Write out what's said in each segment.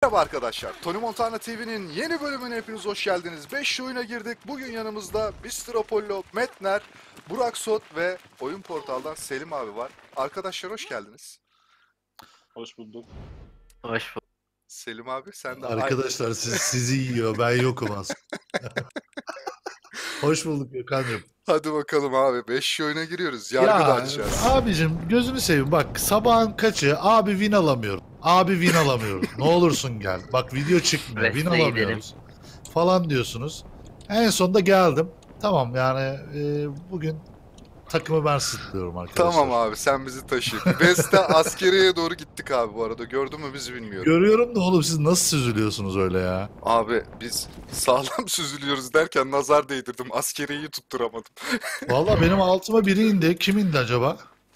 Merhaba arkadaşlar. Tony Montana TV'nin yeni bölümüne hepiniz hoş geldiniz. 5 oyuna girdik. Bugün yanımızda Mr. Apollo, Metner, Burak Sot ve Oyun Portal'dan Selim abi var. Arkadaşlar hoş geldiniz. Hoş bulduk. Hoş bulduk. Selim abi sen de... Arkadaşlar sizi yiyor, ben yokum aslında. Hoş bulduk Gökhan'cığım. Hadi bakalım abi. 5 oyuna giriyoruz. Yargı da açacağız. Abicim gözünü seveyim bak, sabahın kaçı abi win alamıyorum. Abi win alamıyorum. Ne olursun gel. Bak video çıkmıyor. Win Resme alamıyoruz. Falan diyorsunuz. En sonunda geldim. Tamam yani bugün takımı ben sırtlıyorum arkadaşlar. Tamam abi sen bizi taşı. Vesta askeriye doğru gittik abi bu arada. Gördün mü bizi bilmiyorum. Görüyorum da oğlum siz nasıl süzülüyorsunuz öyle ya? Abi biz sağlam süzülüyoruz derken nazar değdirdim. Askeriyeyi tutturamadım. Vallahi benim altıma biri indi. Kim indi acaba?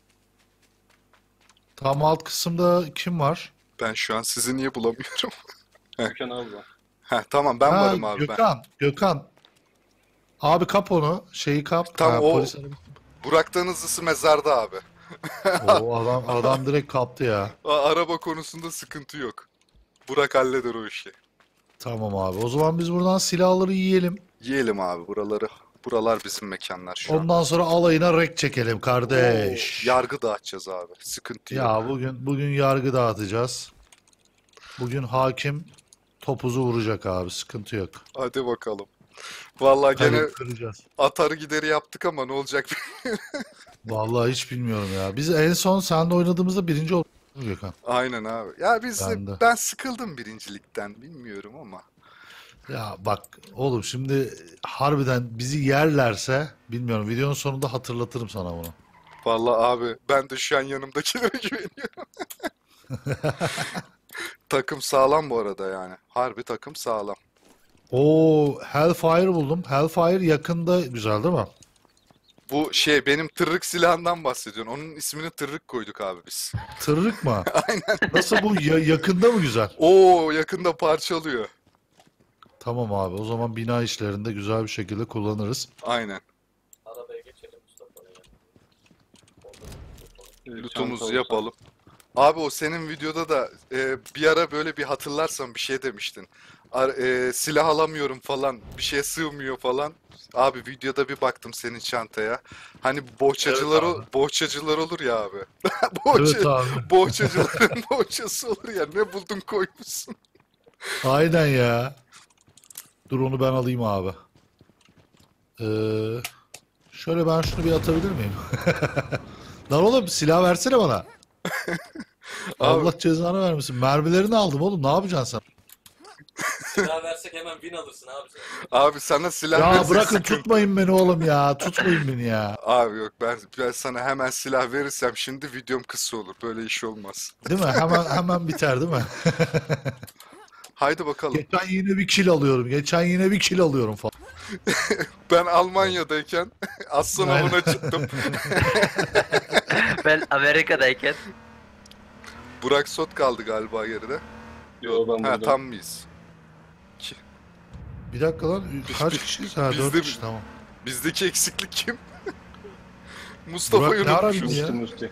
Tam alt kısımda kim var? Ben şu an sizi niye bulamıyorum? Gökhan abi var. Heh, tamam ben varım abi. Gökhan. Abi kap onu. Şeyi kap. Tam o- polis arabası. Burak'tan hızlısı mezarda abi. O adam direkt kaptı ya. Araba konusunda sıkıntı yok. Burak halleder o işi. Tamam abi. O zaman biz buradan silahları yiyelim. Yiyelim abi buraları. Buralar bizim mekanlar şu an. Ondan sonra alayına rek çekelim kardeş. Yargı dağıtacağız abi. Sıkıntı yok. Ya bugün yargı dağıtacağız. Bugün hakim topuzu vuracak abi. Sıkıntı yok. Hadi bakalım. Vallahi gene Tabii kıracağız. atarı gideri yaptık ama ne olacak? Vallahi hiç bilmiyorum ya. Biz en son seninle oynadığımızda birinci olduk Gökhan. Aynen abi. Ya Ben de. ben sıkıldım birincilikten. Bilmiyorum ama. Ya bak oğlum şimdi harbiden bizi yerlerse bilmiyorum, videonun sonunda hatırlatırım sana bunu. Vallahi abi ben de şu an yanımdakilere güveniyorum. Takım sağlam bu arada yani. Harbi takım sağlam. Oo, Hellfire buldum. Hellfire yakında güzel değil mi? Bu şey benim tırrık silahından bahsediyorsun. Onun ismini tırrık koyduk abi biz. Tırrık mı? Aynen. Nasıl bu yakında mı güzel? Oo yakında parçalıyor. Tamam abi, o zaman bina işlerinde güzel bir şekilde kullanırız. Aynen. Arabaya geçelim Mustafa'ya. Lootumuzu yapalım. Abi o senin videoda da bir ara böyle bir hatırlarsan bir şey demiştin. Silah alamıyorum falan, bir şeye sığmıyor falan. Abi videoda bir baktım senin çantaya. Hani bohçacılar Evet bohçacılar olur ya abi. Evet abi. Bohçacıların bohçası olur ya. Ne buldun koymuşsun. Aynen ya. Dur onu ben alayım abi. Şöyle ben şunu bir atabilir miyim? Lan oğlum silah versene bana. Allah cezanı vermesin. Mermilerini aldım oğlum. Ne yapacaksın sen? Silah versek hemen win alırsın abi sen. Abi sana silah Ya versek bırakın sıkıntı. tutmayın beni oğlum ya. Tutmayın beni ya. Abi yok ben sana hemen silah verirsem şimdi videom kısa olur. Böyle iş olmaz. Değil mi? Hemen biter değil mi? Haydi bakalım. Geçen yine bir kill alıyorum falan. Ben Almanya'dayken aslan Aynen. avına çıktım. Ben Amerika'dayken Burak Sot kaldı galiba geride. Yo ben Ha burada. tam mıyız? Bir dakika lan. Kaç kişiyiz? Ha Biz 4 de- kişi tamam. Bizdeki eksiklik kim? Mustafa'yı Burak ne ara unutmuşuz. bindi ya? Musti.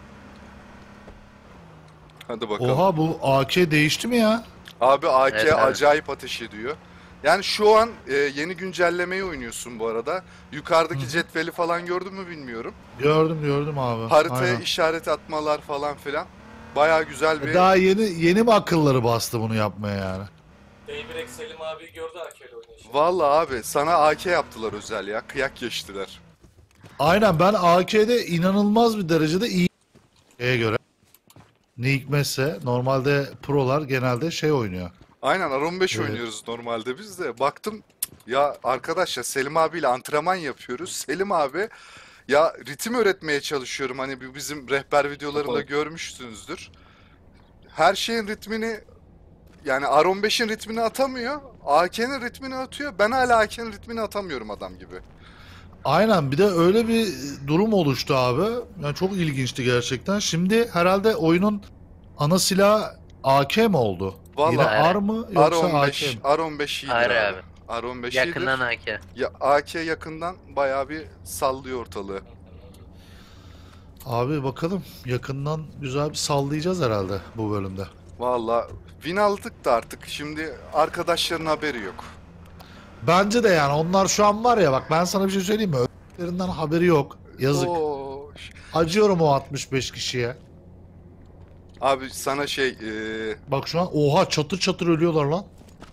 Hadi bakalım. Oha, bu AK değişti mi ya? Abi AK Evet, abi. acayip ateş ediyor. Yani şu an yeni güncellemeyi oynuyorsun bu arada. Yukarıdaki cetveli falan gördün mü bilmiyorum. Gördüm abi. Haritaya Aynen. işaret atmalar falan filan. Baya güzel bir... Daha yeni mi akılları bastı bunu yapmaya yani? Daybreak Selim abi gördü AK'yle oynayışı. Vallahi abi sana AK yaptılar özel ya. Kıyak geçtiler. Aynen, ben AK'de inanılmaz bir derecede iyi göre. Ne hikmetse normalde prolar genelde şey oynuyor. Aynen R15 Evet. oynuyoruz normalde biz de. Baktım ya arkadaş ya Selim abiyle antrenman yapıyoruz. Selim abi ya ritim öğretmeye çalışıyorum. Hani bizim rehber videolarında Kapalı. görmüşsünüzdür. Her şeyin ritmini yani R15'in ritmini atamıyor. AK'nin ritmini atıyor. Ben hala AK'nin ritmini atamıyorum adam gibi. Aynen, bir de öyle bir durum oluştu abi. Yani çok ilginçti gerçekten. Şimdi herhalde oyunun ana silahı AK mi oldu? Vallahi Yine R mı yoksa AK R15, mi? R15 iyidir Hayır abi. abi. R15 yakından iyidir. AK. Ya AK yakından bayağı bir sallıyor ortalığı. Abi bakalım, yakından güzel bir sallayacağız herhalde bu bölümde. Valla Win aldık da artık şimdi arkadaşların haberi yok. Bence de yani onlar şu an var ya, bak ben sana bir şey söyleyeyim mi? Öldüklerinden haberi yok. Yazık. Oo. Acıyorum o 65 kişiye. Abi sana Bak şu an oha çatır çatır ölüyorlar lan.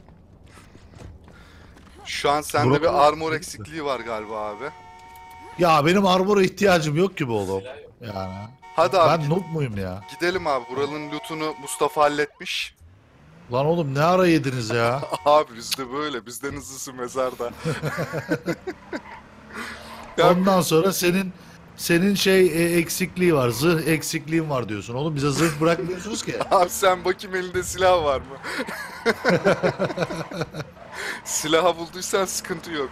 şu an sende Burak- bir armor eksikliği var galiba abi. Ya benim armora ihtiyacım yok gibi oğlum. Silah yok. Yani. Hadi abi Ben noob muyum ya? gidelim abi. Buranın lootunu Mustafa halletmiş. Lan oğlum ne ara yediniz ya? Abi bizde böyle. Bizden hızlısı mezarda. Ya- Ondan sonra senin eksikliği var. Zırh eksikliğin var diyorsun. Oğlum bize zırh bırakmıyorsunuz ki. Abi sen bakayım elinde silah var mı? Silahı bulduysan sıkıntı yok.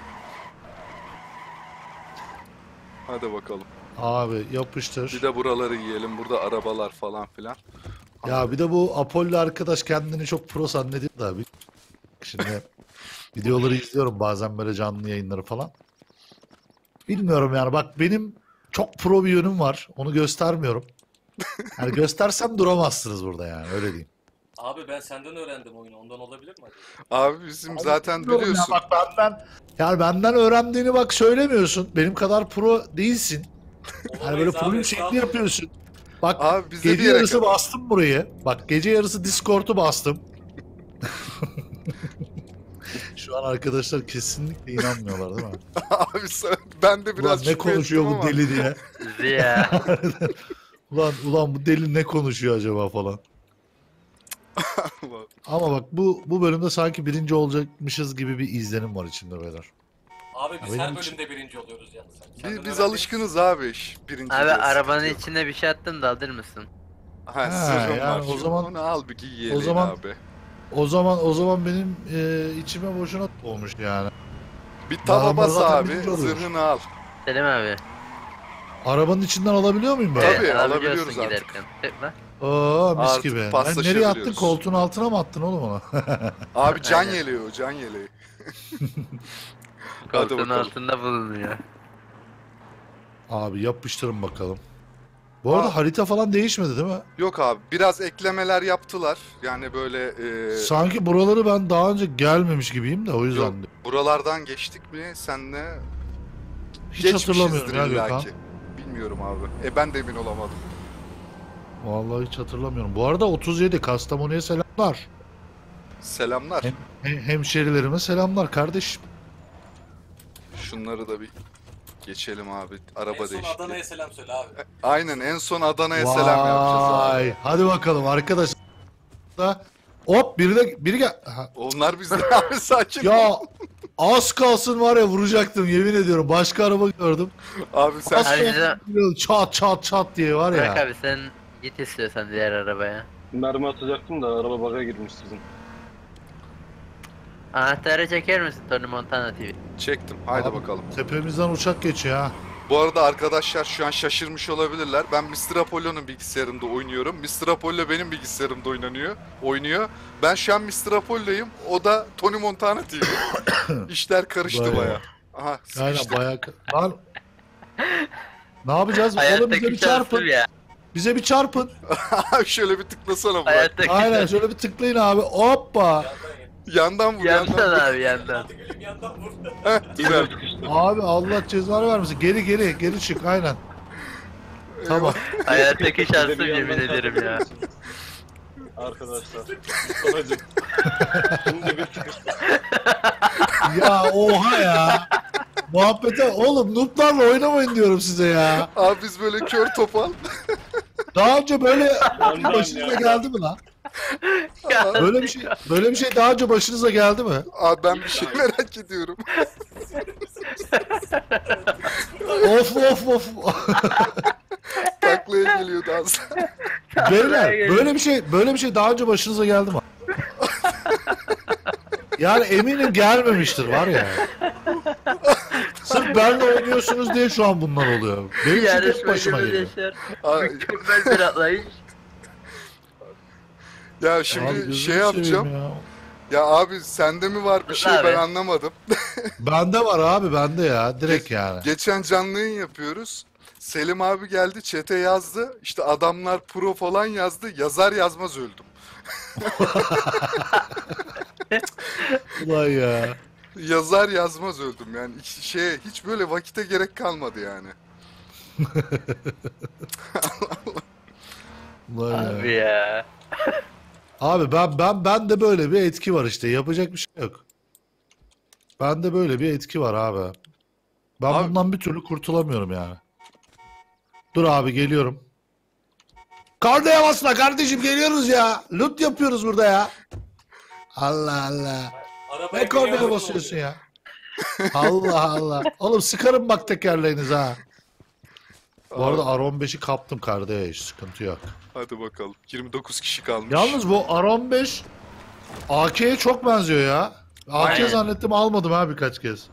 Hadi bakalım. Abi yapıştır. Bir de buraları yiyelim. Burada arabalar falan filan. Ya bir de bu Apollo arkadaş kendini çok pro zannediyor da. Şimdi videoları izliyorum bazen böyle canlı yayınları falan. Bilmiyorum yani, bak benim çok pro bir yönüm var. Onu göstermiyorum. Yani göstersem duramazsınız burada yani, öyle diyeyim. Abi ben senden öğrendim oyunu. Ondan olabilir mi acaba? Abi bizim zaten Bilmiyorum ya, biliyorsun. bak benden öğrendiğini bak söylemiyorsun. Benim kadar pro değilsin. Yani böyle Olamayız abi, proyum şekli estağfurullah. yapıyorsun. Bak Abi bize gece bir yere yarısı kadar. bastım burayı. Bak gece yarısı Discord'u bastım. Şu an arkadaşlar kesinlikle inanmıyorlar değil mi? Abi ben de Ulan biraz ne şüphe konuşuyor ettim bu ama. deli diye. Ziya. Ulan bu deli ne konuşuyor acaba falan. Ama bak bu bölümde sanki birinci olacakmışız gibi bir izlenim var içimde beyler. Abi biz Benim her için- bölümde birinci oluyoruz yalnız. Senden Biz öğrendiğimiz- alışkınız abi birinci Abi diye, arabanın sıkıntı yok. içine bir şey attım da alır mısın? Ha, Ha, sırrım yani var. o zaman- Onu al bir giy yeleğini o zaman- abi. O zaman benim içime boşuna olmuş yani. Bir tava bas zaten abi, birinci oluyoruz. zırhını al. Selim abi. Arabanın içinden alabiliyor muyum böyle? Tabii, alabiliyorsun alabiliyoruz artık. giderken. Tıkla. Oo mis Artık gibi. Ben paslaşabiliyoruz. nereye attın? Koltuğun altına mı attın oğlum onu? Abi can Aynen. yeleği o, can yeleği. Hadi Koltuğun bakalım. altında bulunuyor. Abi yapıştırın bakalım. Bu arada Aa. harita falan değişmedi değil mi? Yok abi, biraz eklemeler yaptılar. Yani böyle Sanki buraları ben daha önce gelmemiş gibiyim de o yüzden. yok, buralardan geçtik mi senle? Hiç hatırlamıyorum ya Gökhan. illaki. Bilmiyorum abi. Ben de emin olamadım. Vallahi hiç hatırlamıyorum. Bu arada 37 Kastamonu'ya selamlar. Selamlar. Hemşerilerime selamlar kardeşim. Şunları da bir geçelim abi. En Araba son değişti. Adana'ya selam söyle abi. Aynen, en son Adana'ya selam yapacağız abi. Vay, hadi bakalım arkadaşlar. Hop biri gel. Ha, Onlar bizde abi, sakin ol. ya az kalsın var ya, vuracaktım yemin ediyorum. Başka araba gördüm. Abi sen Az Hadi kalsın vuruyor, çat çat çat diye var Bırak ya. abi sen git istiyorsan diğer arabaya. Mermi atacaktım da araba baga girmiş sizin. Anahtarı çeker misin Tony Montana TV? çektim. Haydi Abi. bakalım. Tepemizden uçak geçiyor ha. Bu arada arkadaşlar şu an şaşırmış olabilirler. Ben Mr. Apollo'nun bilgisayarında oynuyorum. Mr. Apollo benim bilgisayarımda oynuyor. Ben şu an Mr. Apollo'yum. O da Tony Montana TV. İşler karıştı Bayağı. baya. Aha, Aynen sıkıştık. bayağı. Lan. Ne yapacağız? Oğlum bize bir Hayattaki çarpın. şansım ya. Bize bir çarpın. Abi şöyle bir tıklasana Burak. Hayattaki Aynen şöyle bir tıklayın abi. Hoppa. Yandan vur, yandan Yandan vur. abi yandan. Hadi gülüm yandan vurdu. Heh, güzel. Abi Allah cezanı vermesin. Geri çık aynen. Tamam. Hayattaki Bir de şansım bir yemin yandan ederim ya. takılıyorsunuz. Arkadaşlar. Mustafa'cım. Şimdi bir sıkıştı. Ya oha ya. Muhabbete oğlum nooblarla oynamayın diyorum size ya. Abi biz böyle kör topal. Daha önce böyle Yandan başınıza ya. geldi mi lan? Böyle bir şey daha önce başınıza geldi mi? Abi ben bir şey merak ediyorum. Of. Taklaya geliyor dans. Beyler böyle bir şey daha önce başınıza geldi mi? Yani eminim gelmemiştir var ya. Sırf benle oynuyorsunuz diye şu an bunlar oluyor. Benim için tek başıma Yarışmacımız geliyor. Yaşar. Ay, Mükemmel bir atlayış. ya Abi şimdi gözünü şey seveyim yapacağım. ya. Ya abi sende mi var bir şey, Abi. ben anlamadım. Bende var abi bende ya direkt yani. Geçen canlı yayın yapıyoruz. Selim abi geldi, chat'e yazdı. İşte adamlar pro falan yazdı. Yazar yazmaz öldüm. Ulan ya. Yazar yazmaz öldüm yani. Hiç böyle vakite gerek kalmadı yani. Ulan ya. Abi ya. Abi ben de böyle bir etki var işte. Yapacak bir şey yok. Bende böyle bir etki var abi. Ben Abi- bundan bir türlü kurtulamıyorum yani. Dur abi geliyorum. Karnaya basma kardeşim geliyoruz ya. Loot yapıyoruz burada ya. Allah Allah. Arabaya Ne kornaya biniyorum basıyorsun oluyor. ya? Allah Allah. Oğlum sıkarım bak tekerleğiniz ha. Bu arada R15'i kaptım kardeş. Sıkıntı yok. Hadi bakalım. 29 kişi kalmış. Yalnız bu R15 AK'ye çok benziyor ya. AK Aynen. zannettim almadım ha birkaç kez.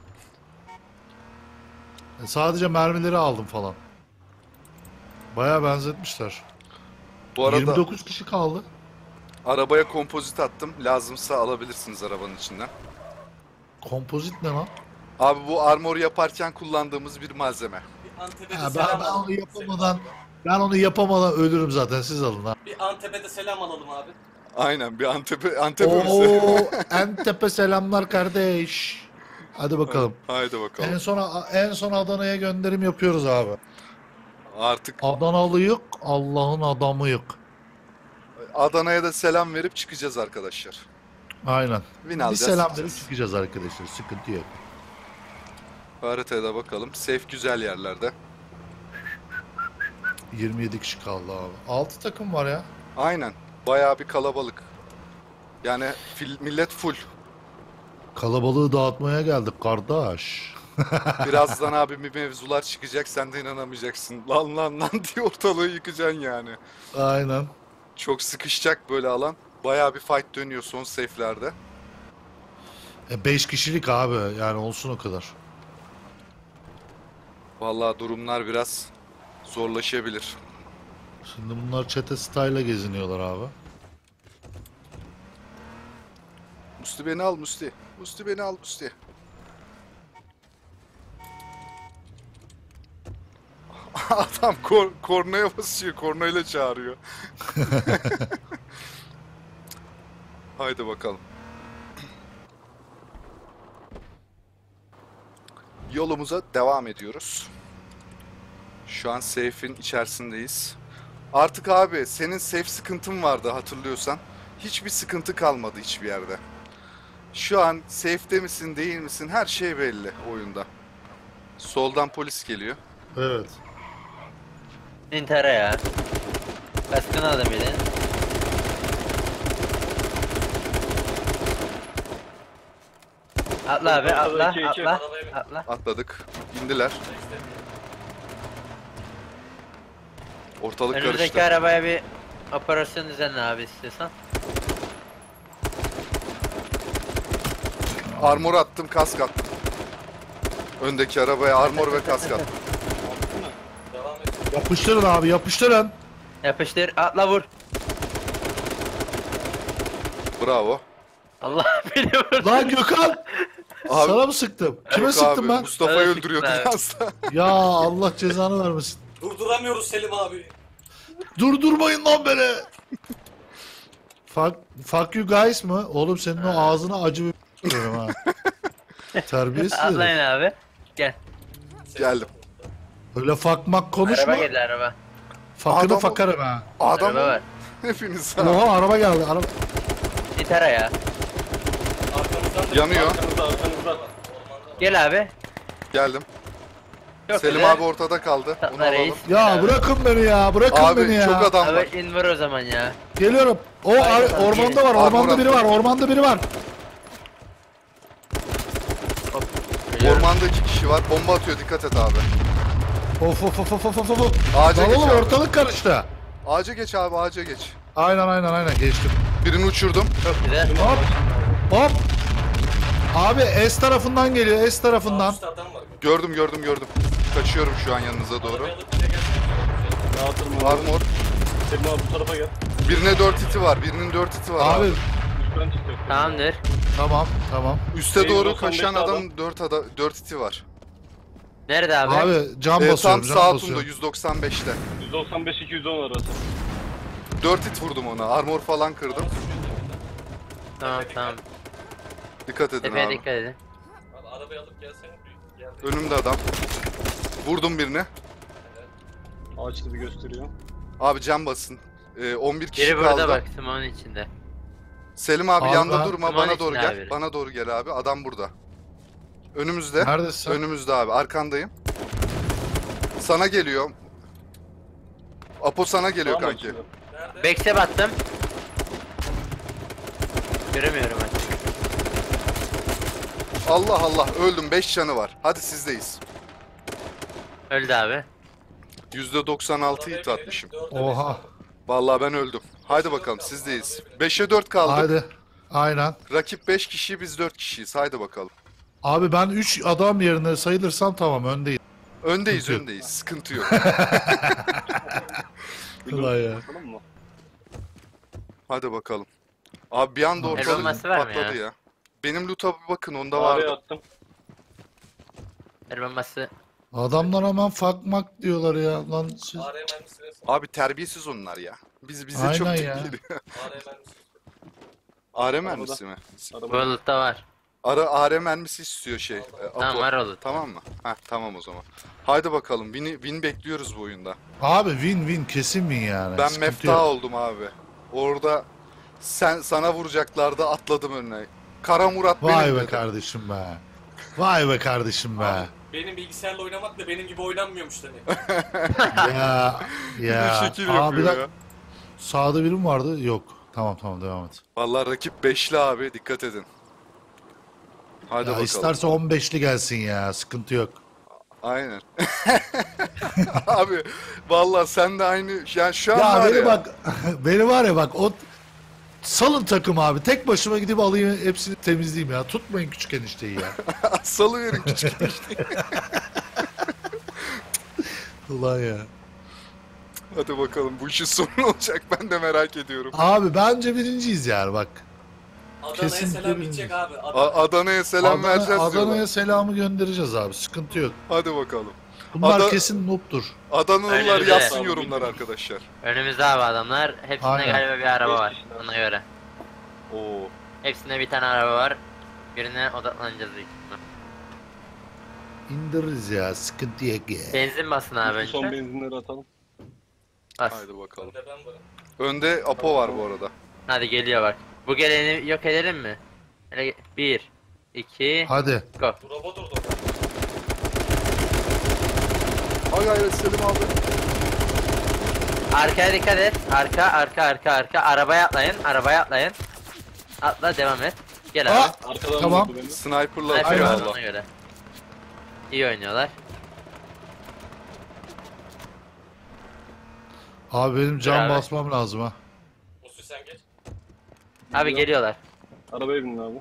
Sadece mermileri aldım falan. Bayağı benzetmişler. Bu arada 29 kişi kaldı. arabaya kompozit attım. Lazımsa alabilirsiniz arabanın içinden. Kompozit ne lan? Abi bu armor yaparken kullandığımız bir malzeme. Bir Antep'e de Ha, selam ben alalım. onu yapamadan ölürüm zaten siz alın ha. Bir Antep'e de selam alalım abi. Aynen bir Antep'e Oo, en tepe selamlar kardeş. Hadi bakalım. Haydi bakalım. En son Adana'ya gönderim yapıyoruz abi. Artık Adanalıyık, Allah'ın adamıyık. Adana'ya da selam verip çıkacağız arkadaşlar. Aynen. Win Bir alacağız. selam verip çıkacağız. çıkacağız arkadaşlar. Sıkıntı yok. Haritaya da bakalım. Safe güzel yerlerde. 27 kişi kaldı abi. 6 takım var ya. Aynen. Bayağı bir kalabalık. Yani millet full. Kalabalığı dağıtmaya geldik kardeş. Birazdan abi bir mevzular çıkacak. Sen de inanamayacaksın. Lan lan lan diye ortalığı yıkacaksın yani. Aynen. Çok sıkışacak böyle alan. Bayağı bir fight dönüyor son safe'lerde. 5 kişilik abi yani olsun o kadar. Vallahi durumlar biraz zorlaşabilir. Şimdi bunlar çete style'la geziniyorlar abi. Musti beni al Musti. Musti beni al Musti. Adam kornaya basıyor. Kornayla çağırıyor. Haydi bakalım. Yolumuza devam ediyoruz. Şu an safe'in içerisindeyiz. Artık abi senin safe sıkıntın vardı hatırlıyorsan. Hiçbir sıkıntı kalmadı hiçbir yerde. Şu an safe'de misin değil misin her şey belli oyunda. Soldan polis geliyor. Evet. İntihara ya. Kaskını aldım bir de. Atla abi atla İki, iki. atla atla. Atladık. İndiler. Ortalık Önümüzdeki karıştı. arabaya bir operasyon düzenle abi istiyorsan. Armor attım, kask attım. Öndeki arabaya armor ve kask attım. Devam et. Yapıştırın abi yapıştırın. Yapıştır atla vur. Bravo. Allah beni vur. Lan Gökhan. Abi, Sana mı sıktım? Kime yok sıktım abi, ben? Mustafa'yı Evet, öldürüyordu evet. biraz da. Ya Allah cezanı vermesin. Durduramıyoruz Selim abi. Durdurmayın lan beni. Fuck you guys mı? Oğlum senin o ağzına acı bir koyarım ha. Terbiyesiz Atlayın herif. abi. Gel. Geldim. Öyle fakmak konuşma. Araba geldi araba. Fakını Adam- fakarım ha. Adam Araba var. hepiniz Oha araba geldi. Araba. İntihara ya. Arkamızdan da yanıyor. Arkanızda. Gel abi. Geldim. Çok Selim güzel. abi ortada kaldı. Onu Tatlı reis. alalım. Ya bırakın beni ya. Bırakın Abi beni ya. çok adam var. Abi in vur o zaman ya. Geliyorum. Aynen, tamam, Ormanda var. gelin. Ormanda Armor biri var. Ormanda biri var. Geliyorum. Ormanda 2 kişi var. Bomba atıyor, dikkat et abi. Of of of of of of of. Ağaca Lan geç oğlum abi. ortalık karıştı. Ağaca geç abi, ağaca geç. Aynen geçtim. Birini uçurdum. Çok güzel. Hop. Hop. Abi S tarafından geliyor. S tarafından. Üstte adam var. Gördüm. Kaçıyorum şu an yanınıza doğru. Arabayı alıp bize gelsene. Dağıtırım abi. Armor. Selim abi bu tarafa gel. Birine 4 hiti var. Birinin 4 hiti var abi. Abi Üstten çıkacak. Tamamdır. tamam. Üste doğru 195 koşan adam. adam 4 hiti var. Nerede abi? Abi cam Tam basıyorum. Cam sağ altında basıyorum. 195'te. 195-210 arası. 4 hit vurdum ona. Armor falan kırdım. Araba sürüyor tepeden. Tamam tamam. Dikkat edin Tepeye abi. dikkat edin. Abi arabayı alıp gelsene. Gel. Önümde adam. Vurdum birini. Ağaç gibi gösteriyor. Abi cam basın. 11 kişi Biri burada kaldı. bak Simon'un içinde. Selim abi, Abi yanda ben- durma. Tamam, Bana doğru içinde gel. abi. Bana doğru gel abi. Adam burada. Önümüzde. Neredesin? Önümüzde abi. Arkandayım. Sana geliyor. Apo sana geliyor Sağ mı kanki. açılıyor? Nerede? Backstep attım. Göremiyorum ben. Allah Allah, öldüm. 5 canı var. Hadi sizdeyiz. Öldü abi. %96 hit Arabaya atmışım. binelim, dörde Oha. beş aldım. Vallahi ben öldüm. Haydi bakalım, sizdeyiz. 5'e 4 kaldık. Haydi. Aynen. Rakip 5 kişi, biz 4 kişiyiz. Haydi bakalım. Abi ben 3 adam yerine sayılırsam tamam öndeyim. Öndeyiz, Sıkıntı yok. öndeyiz. Sıkıntı yok. Kolay ya. Bakalım mı? Hadi bakalım. Abi bir anda El ortalık bombası var mı patladı ya? ya. Benim loot'a bir bakın, onda Araya vardı. attım. El bombası. Adamlar hemen fakmak diyorlar ya. Lan siz... AR mermisi versene. Abi terbiyesiz onlar ya. Bize Aynen çok ya. tip geliyor. AR mermisi. AR mermisi mi? Araba. World'da var. AR mermisi istiyor şey. Tamam Apo. var oğlum. Tamam mı? Heh, tamam o zaman. Haydi bakalım. Win bekliyoruz bu oyunda. Abi win kesin win yani. Ben Sıkıntı mefta yok. oldum abi. Orada sana vuracaklardı, atladım önüne. Kara Murat Vay benim be dedi. kardeşim be. Vay be kardeşim be. Abi, benim bilgisayarla oynamak da benim gibi oynanmıyormuş demek. ya Bir ya. şekil Abi yapıyor de ya. sağda biri mi vardı? Yok. Tamam devam et. Vallahi rakip 5'li abi, dikkat edin. Hadi Ya bakalım. isterse 15'li gelsin ya. Sıkıntı yok. Aynen. Abi vallahi sen de aynı, yani şu an Ya var beni ya. bak beni var ya bak o salın takım abi. Tek başıma gidip alayım hepsini temizleyeyim ya. Tutmayın küçük enişteyi ya. Salıverin küçük. Ulan ya. Hadi bakalım, bu işin sonu ne olacak, ben de merak ediyorum. Abi bence birinciyiz yani bak. Adana'ya Kesinlikle selam birinci. gidecek abi. Adana'ya selam vereceğiz Adana'ya diyorlar. selamı göndereceğiz abi. Sıkıntı yok. Hadi bakalım. Bunlar kesin noob'tur. Adanalılar Öyle yazsın de. yorumlar arkadaşlar. Önümüzde abi adamlar. Hepsinde Aynen. galiba bir araba Beş var. kişiler. Ona göre. Oo. Hepsinde bir tane araba var. Birine odaklanacağız büyük ihtimal. İndiririz ya. Sıkıntı yok ya. Benzin basın abi Son önce. benzinleri atalım. Bas. Haydi bakalım. Önde ben varım. Önde Apo var bu arada. Hadi geliyor bak. Bu geleni yok edelim mi? Hele 1 2 Hadi. go. Bu robot durdu. Hay hay Selim abi. Arkaya dikkat et. Arka. Arabaya atlayın. Atla devam et. Gel abi. Aa, Arkadan Tamam. vurdu beni. Sniper'la Sniper atıyor var valla. ona göre. İyi oynuyorlar. Abi benim can Beraber. basmam lazım ha. Musi sen geç. Abi geliyorlar. Arabaya binin abi.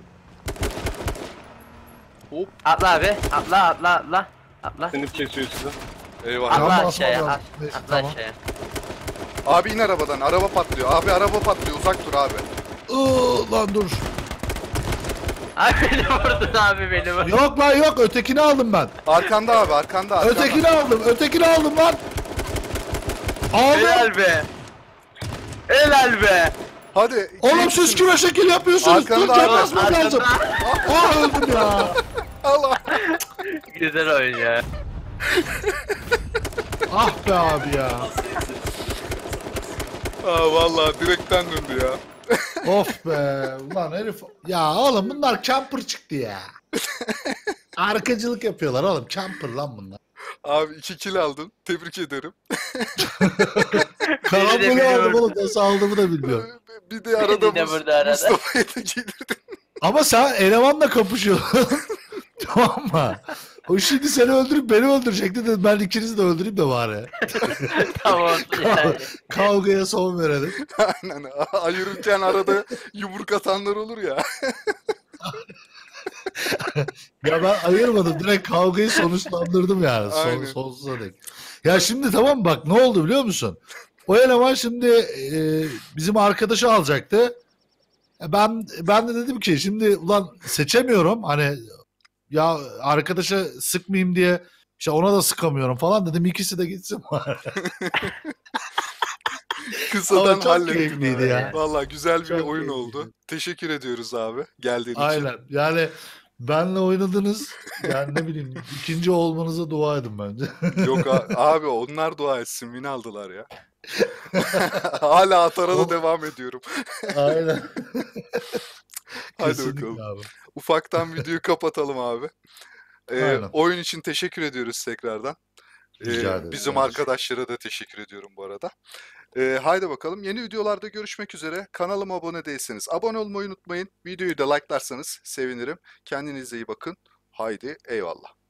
Atla abi. Atla. Sinip kesiyor size. Eyvah. Can Atla basmam aşağıya. lazım. Neyse, Atla tamam. aşağıya. Abi in arabadan, araba patlıyor. Abi araba patlıyor, uzak dur abi. Lan dur. Abi beni vurdun abi beni vurdun. Yok lan yok. Ötekini aldım ben. Arkanda abi, arkanda. Ötekini aldım lan. Aldım. Helal be. Helal be. Hadi. Oğlum siz kime şekil yapıyorsunuz? Arkanda Dur can abi, basmam lazım. Öldüm ya. Allah. Güzel oyun ya. Ah be abi ya. Aa vallahi direkten döndü ya. Of be. Ulan herif. Ya oğlum bunlar camper çıktı ya. Arkacılık yapıyorlar oğlum. Camper lan bunlar. Abi 2 kill aldın. Tebrik ederim. Karambolu biliyorum. aldım oğlum. Nasıl aldığımı da bilmiyorum. Bir de arada Bir de burada arada. Mustafa'ya da giydirdin. Ama sen elemanla kapışıyorsun. Tamam mı? O şimdi seni öldürüp beni öldürecekti dedim. Ben ikinizi de öldüreyim de bari. Tamam yani. Kavgaya son verelim. Aynen. Ayırırken arada yumruk atanlar olur ya. Ya ben ayırmadım. Direkt kavgayı sonuçlandırdım yani. Aynen. Sonsuza dek. Ya şimdi tamam bak ne oldu biliyor musun? O eleman şimdi bizim arkadaşı alacaktı. Ben de dedim ki şimdi ulan seçemiyorum. Hani ya arkadaşa sıkmayayım diye işte ona da sıkamıyorum falan dedim. İkisi de gitsin. Kısadan Ama çok hallettik. keyifliydi ya. Valla güzel bir Çok oyun keyifliydi. oldu. Teşekkür ediyoruz abi geldiğin için. Aynen. Yani benle oynadınız. Yani ne bileyim ikinci olmanıza dua edin bence. Yok abi onlar dua etsin. Win aldılar ya. Hala Atar'a da O- devam ediyorum. Aynen. Hadi Kesinlikle bakalım. abi. Ufaktan videoyu kapatalım abi. Aynen. Oyun için teşekkür ediyoruz tekrardan. Rica ederim. Bizim arkadaşlara da teşekkür ediyorum bu arada. Haydi bakalım. Yeni videolarda görüşmek üzere. Kanalıma abone değilseniz abone olmayı unutmayın. Videoyu da like'larsanız sevinirim. Kendinize iyi bakın. Haydi eyvallah.